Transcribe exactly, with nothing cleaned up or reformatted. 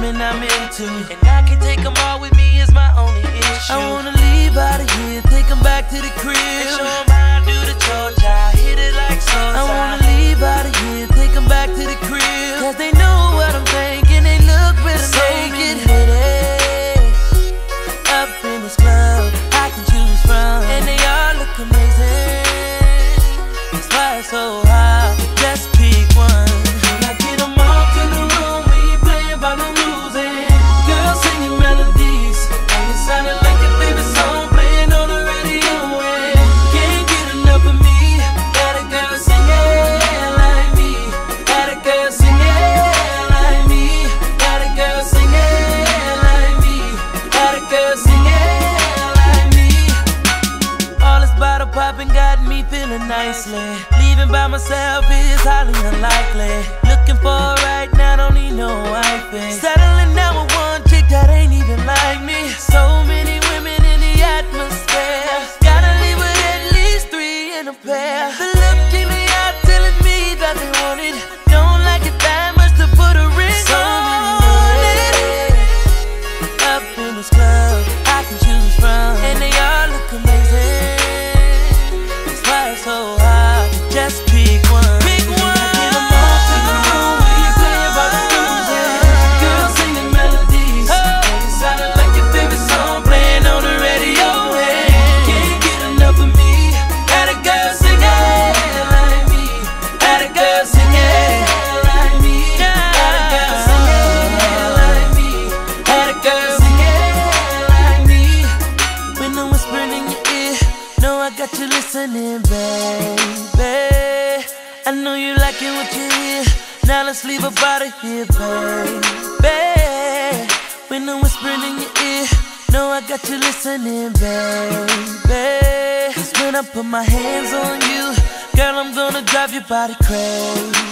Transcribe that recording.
feeling I'm into, and I can take them all with me is my only issue. I wanna leave out of here, take them back to the crib, and show them how I do the Georgia, hit it like so. I wanna leave out of here, take them back to the crib, cause they know what I'm thinking, they look better so naked. Ladies up in this club, I can choose from, and they all look amazing. That's why it's so hard, just pick one. When I get them all to the room, we ain't playing by no rules, and girls singing melodies, and it sounded like your favorite song playing on the radio, and can't get enough of me. Got a girl singing like me, got a girl singing like me, got a girl singing like me, got a girl singing like me. All this bottle popping got me feeling nicely. Leaving by myself is highly unlikely. Looking for a right now, don't need no wifey. Settling down with one chick that ain't even like me. So many women in the atmosphere, gotta leave with at least three in a pair. The look in the eye telling me that they want it. Don't like it that much to put a ring So on it. Up in this club, I can choose from, and they all look amazing. That's why it's so hard, just pick one. Pick one. Get them all to the room, we ain't playing by the rules, and girls singing melodies, and it sounded like your favorite song playing on the radio, and can't get enough of me. Got a girl singing like me, got a girl singing like me, got a girl singing like me, got a girl singing like me. When I'm whispering in your ear, know I got you listening, baby. I know you liking what you hear. Now let's leave up out of here, baby. When I'm whispering in your ear, know I got you listening, baby. Cause when I put my hands on you, girl, I'm gonna drive your body crazy.